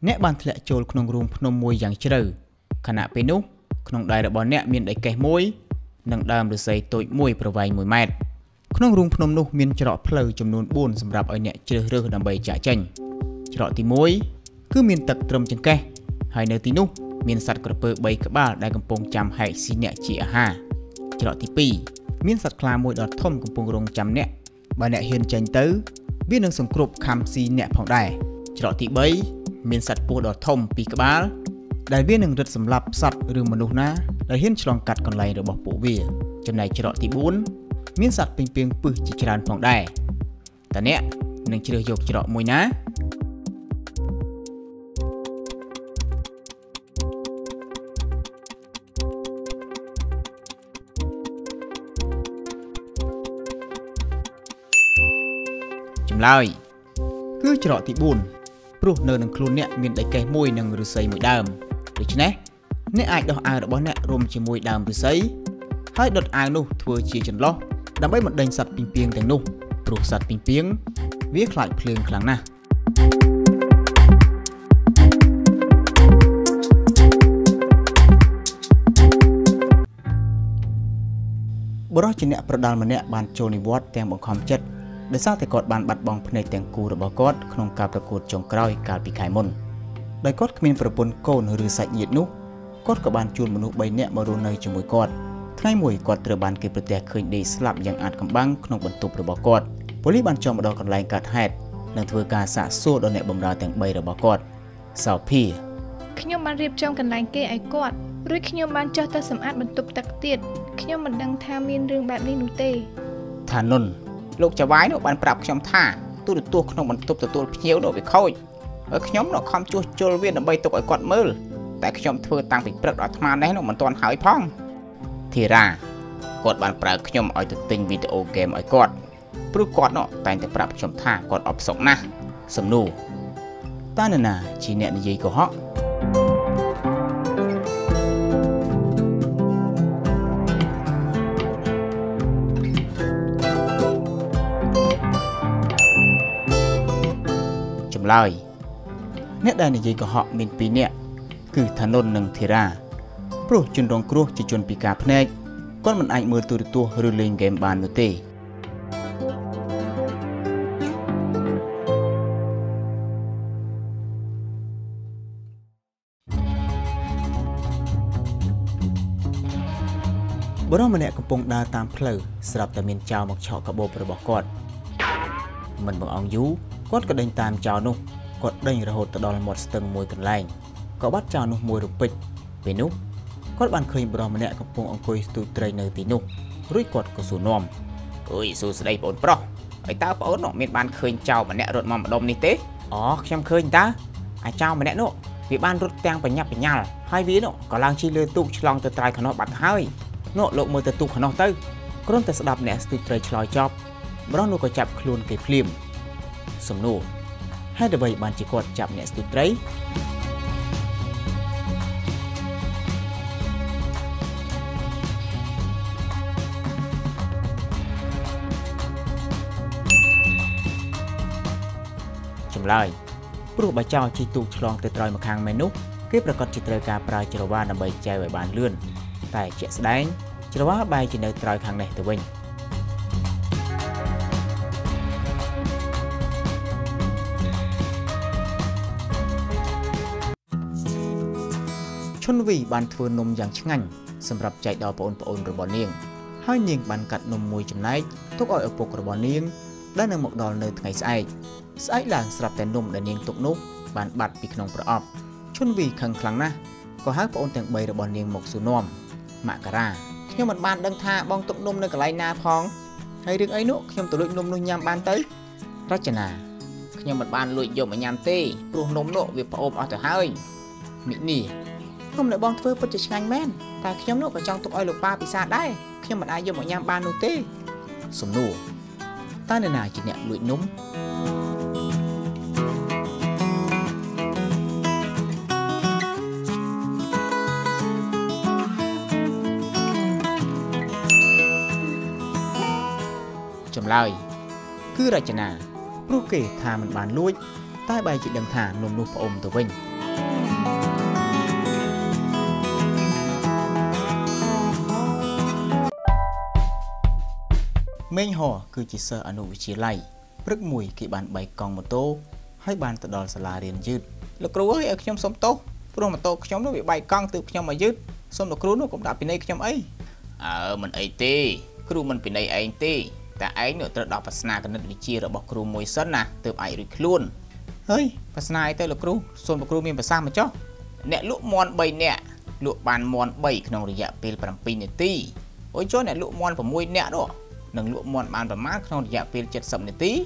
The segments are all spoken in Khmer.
អ្នកបានធ្លាក់ចូលក្នុងរូងភ្នំមួយយ៉ាងជ្រៅខណៈពេលនោះក្នុងដៃរបស់អ្នកមានដីកេះមួយនិងដើមឫស្សីតូចមួយប្រវែង1ម៉ែត្រក្នុងរូងភ្នំនោះមានច្រកផ្លូវចំនួន4សម្រាប់ឲ្យអ្នកជ្រើសរើសដើម្បីចាក់ចេញច្រកទី1គឺមានទឹកត្រឹមចង្កេះហើយនៅទីនោះមានសត្វក្រពើ3ក្បាលដែលកំពុងចាំហែកស៊ីអ្នកជាអាហារច្រកទី2មានសត្វខ្លាមួយដ៏ធំកំពុងរង់ចាំអ្នកបើអ្នកហ៊ានចេញទៅវានឹងសង្គ្រប់ខំស៊ីអ្នកផងដែរច្រកទី3មានសត្វពស់ដ៏ធំ2ក្បាលដែលវានឹងរឹតសម្លាប់សត្វឬមនុស្សណាដែលហ៊ានឆ្លងកាត់កន្លែងរបស់ពួកវាចំណែកច្រកទី4មានសត្វពេញពីងពឹសជាច្រើនផងដែរតើអ្នកនឹងជ្រើសយកច្រកមួយណាចម្លើយគឺច្រកទី4ព្រោះនៅនឹងខ្លួនអ្នកមានដីកេះមួយនិងឫស្សីមួយដើមដូច្នេះអ្នកអាចដោះអាវរបស់អ្នករុំជាមួយដើមឫស្សីហើយដុតអាវនោះធ្វើជាចន្លោះដើម្បីបណ្ដេញសត្វពីងពីងទាំងនោះព្រោះសត្វពីងពីងវាខ្លាចភ្លើងខ្លាំងណាស់បរិសុទ្ធជាអ្នកប្រដាល់ម្នាក់បានចូលនិវត្តន៍ទាំងបង្ខំចិត្តដោយសារតែគាត់បានបាត់បង់ភ្នែកទាំងគូរបស់គាត់ក្នុងការប្រកួតចុងក្រោយកាលពីខែមុនដោយគាត់គ្មានប្រពន្ធកូនឬសាច់ញាតិនោះគាត់ក៏បានជួលមនុស្ស3នាក់មករស់នៅជាមួយគាត់ថ្ងៃមួយគាត់ត្រូវបានគេប្រទះឃើញដេកស្លាប់យ៉ាងអាថ៌កំបាំងក្នុងបន្ទប់របស់គាត់ប៉ូលីសបានចុះមកដល់កន្លែងកើតហេតុនិងធ្វើការសាកសួរដល់អ្នកបម្រើទាំង3របស់គាត់សោភាខ្ញុំបានរៀបចំកន្លែងគេឲ្យគាត់រួចខ្ញុំបានចុះទៅសម្អាតបន្ទប់ទឹកទៀតខ្ញុំមិនដឹងថាមានរឿងបែបនេះនោះទេថានុនលោកចៅវាយនោះបានប្រាប់ខ្ញុំថាទូរទស្សន៍ក្នុងបន្ទប់ទទួលភ្ញៀវនោះវាខូចហើយខ្ញុំនោះខំជួសជុលវាដើម្បីទុកឲ្យគាត់មើលតែខ្ញុំធ្វើតាំងពីព្រឹកដល់អាត្មានេះនោះមិនទាន់ហើយផងធីរ៉ាគាត់បានប្រើខ្ញុំឲ្យទៅទិញវីដេអូហ្គេមឲ្យគាត់ព្រោះគាត់នោះតែងតែប្រាប់ខ្ញុំថាគាត់អបសុកណាស់សំណួរតើនរណាជាអ្នកនិយាយកុហកចម្លើយអ្នកដែលនិយាយកុហកមាន2នាក់គឺថានុននិងធីរ៉ាព្រោះជនរងគ្រោះជាជនពិការភ្នែកគាត់មិនអាចមើលទូរទស្សន៍ឬលេងហ្គេមបាននោះទេបុរសម្នាក់កំពុងដើរតាមផ្លូវស្រាប់តែមានចោរមកឆក់កាបូបរបស់គាត់មិនបងអង្គយូរគាត់ក៏ដេញតាមចោរនោះគាត់ដេញរហូតទៅដល់មាត់ស្ទឹងមួយកន្លែងក៏បាត់ចោរនោះមួយរំពេចពេលនោះគាត់បានឃើញបុរសម្នាក់កំពុងអង្គុយស្ទូចត្រីនៅទីនោះរួចគាត់ក៏សួរនាំអើយសួស្ដីបងប្រុសហើយតើបងនោះមានបានឃើញចោរម្នាក់រត់មកម្ដុំនេះទេអូខ្ញុំឃើញតើអាចោរម្នាក់នោះវាបានរត់ទាំងបញ្ញាប់បញ្ញាល់ហើយវានោះក៏ឡើងជិះលើទូកឆ្លងទៅត្រើយខ្នោះបាត់ហើយនោះលោកមើលទៅទូកខ្នោះទៅគ្រាន់តែស្ដាប់អ្នកស្ទូចត្រីឆ្លើយចប់បុរសនោះក៏ចាប់ខ្លួនគេភ្លាមសំណួរហេតុអ្វីបានជាគាត់ចាប់អ្នកស្ទូចត្រីចម្លើយព្រោះបើចោរជិះទូកឆ្លងទៅត្រើយម្ខាងមែននោះគេប្រកាសជាត្រូវការប្រើច្រវាដើម្បីចែវឲ្យបានលឿនតែជាក់ស្ដែងច្រវាបែរជានៅត្រើយខាងនេះទៅវិញឈុនវីបានធ្វើនំយ៉ាងឆ្ងាញ់សម្រាប់ចែកដល់បងប្អូនរបស់នាងហើយនាងបានកាត់នំមួយចំណែកទុកឲ្យឪពុករបស់នាងដែលនឹងមកដល់នៅថ្ងៃស្អែកឡើងស្រាប់តែនំដែលនាងទុកនោះបានបាត់ពីក្នុងប្រអប់ឈុនវីខឹងខ្លាំងណាស់ក៏ហៅប្អូនទាំង3របស់នាងមកសួរនាំមករាខ្ញុំមិនបានដឹងថាបងទុកនំនៅកន្លែងណាផងហើយរឿងអីនោះខ្ញុំទៅលួចនំនោះញ៉ាំបានទៅរចនាខ្ញុំមិនបានលួចយកមកញ៉ាំទេព្រោះនំនោះវាផ្អូមអស់ទៅហើយមីនេះនំដែលបងធ្វើពិតជាឆ្ងាញ់មែនតែខ្ញុំនោះក៏ចង់ទុកឲ្យលោកប៉ាពិសាដែរខ្ញុំមិនអាចយកមកញ៉ាំបាននោះទេសំណួរតើនរណាជាអ្នកលួចនំចម្លើយគឺរចនាព្រោះគេថាមិនបានលួចតែបែរជាដឹងថានំនោះផ្អុំទៅវិញមេងហោគឺជាសិស្សអនុវិទ្យាល័យព្រឹកមួយគេបានបែកកង់ម៉ូតូហើយបានទៅដល់សាលារៀនយឺតលោកគ្រូអើយឲ្យខ្ញុំសុំទោសព្រោះម៉ូតូខ្ញុំនោះវាបែកកង់ទើបខ្ញុំមកយឺតសុំលោកគ្រូនោះកុំដាក់ពិន័យខ្ញុំអីមិនអីទេគ្រូមិនពិន័យឯងទេតែឯងនោះត្រូវដល់ប្រស្នាគណិតវិទ្យារបស់គ្រូមួយសិនណាទើបអាចរួចខ្លួនហើយប្រស្នាអីទៅលោកគ្រូសូមលោកគ្រូមានប្រសាសន៍មកចុះអ្នកលក់មាន់3នាក់លក់បានមាន់3ក្នុងរយៈពេល7នាទីអូយចុះអ្នកលក់មាន់6នាក់នោះនឹងលក់មាន់បានប្រមាណក្នុងរយៈពេល70នាទី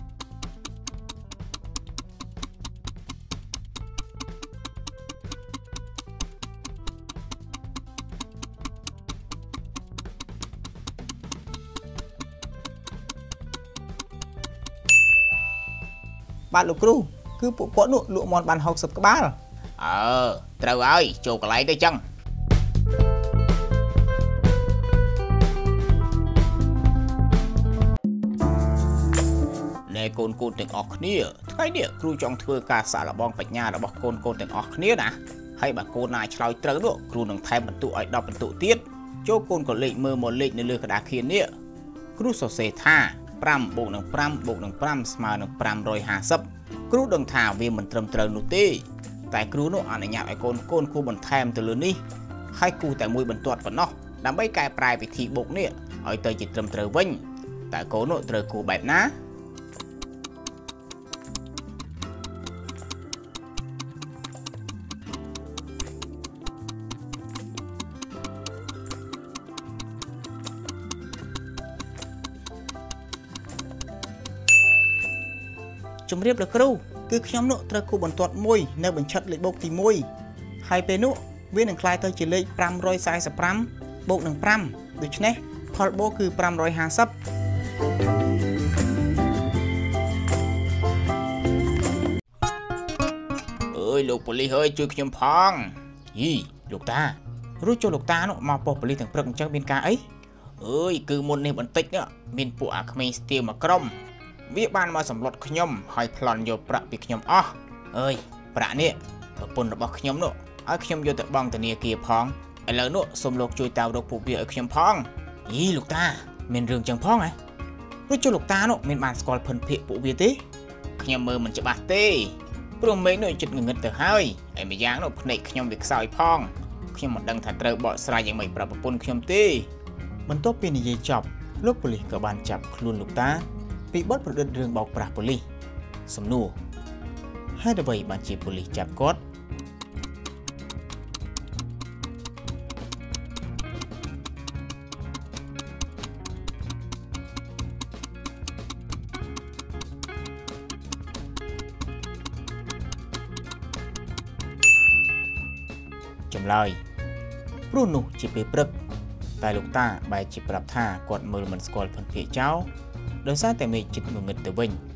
បាទលោកគ្រូគឺពួកគាត់នោះលក់មាន់បាន60ក្បាលត្រូវហើយចូលកន្លែងទៅចឹងកូនទាំងអស់គ្នាថ្ងៃនេះគ្រូចង់ធ្វើការសាកល្បងបញ្ញារបស់កូនទាំងអស់គ្នាណាហើយបើកូនណាឆ្លើយត្រូវនោះគ្រូនឹងថែមបន្ទុកឲ្យ10បន្ទុកទៀតចូលកូនក៏លេខមើលមកលេខនៅលើក្តារខៀននេះគ្រូសរសេរថា5 + នឹង 5 + នឹង 5 ស្មើនឹង550គ្រូដឹងថាវាមិនត្រឹមត្រូវនោះទេតែគ្រូនោះអនុញ្ញាតឲ្យកូនគួរបន្ថែមទៅលើនេះហើយគូតែមួយបន្ទាត់ប៉ុណ្ណោះដើម្បីកែប្រែវិធីបូកនេះឲ្យទៅជាត្រឹមត្រូវវិញតែកូននោះត្រូវគូបែបណាជំរាបលោកគ្រូគឺខ្ញុំនោះត្រូវគូបន្ទាត់មួយនៅបញ្ឆិតលេខបូកទី1ហើយពេលនោះវានឹងក្លាយទៅជាលេខ545បូកនឹង5ដូច្នេះផលបូកគឺ550អើយលោកប៉ូលីសអើយជួយខ្ញុំផងយីលោកតារួចចូលលោកតានោះមកប៉ុស្តិ៍ប៉ូលីសទាំងព្រឹកអញ្ចឹងមានការអីអើយគឺមុននេះបន្តិចមានពួកអាក្មេងស្ទាវមួយក្រុមវាបានមកសម្លុតខ្ញុំហើយប្លន់យកប្រាក់ពីខ្ញុំអស់អើយប្រាក់នេះប្រពន្ធរបស់ខ្ញុំនោះឲ្យខ្ញុំយកទៅបង់ធនាគារផងឥឡូវនោះសូមលោកជួយតាមរកពួកវាឲ្យខ្ញុំផងយីលោកតាមានរឿងចឹងផងហ៎រួចចូលលោកតានោះមានបានស្គាល់ភិនភាគពួកវាទេខ្ញុំមើលមិនច្បាស់ទេព្រោះមេឃនោះចិត្តងងឹតទៅហើយឯម្យ៉ាងនោះភ្នែកខ្ញុំវាខ្សោយផងខ្ញុំមិនដឹងថាត្រូវបកស្រាយយ៉ាងម៉េចប្រាប់ប្រពន្ធខ្ញុំទេបន្ទាប់ពីនិយាយចប់លោកប៉ូលីសក៏បានចាប់ខ្លួនលោកតាពីបទប្រឌិតរឿងបោកប្រាស់ប៉ូលីសសំណួរហេតុអ្វីបានជាប៉ូលីសចាប់គាត់ចម្លើយព្រោះនោះជាពេលព្រឹកតែលោកតាបែរជាប្រាប់ថាគាត់មើលមិនស្គាល់ភិនភាគចោលដោយសារតែមេឃចិត្តងងឹតទៅវិញ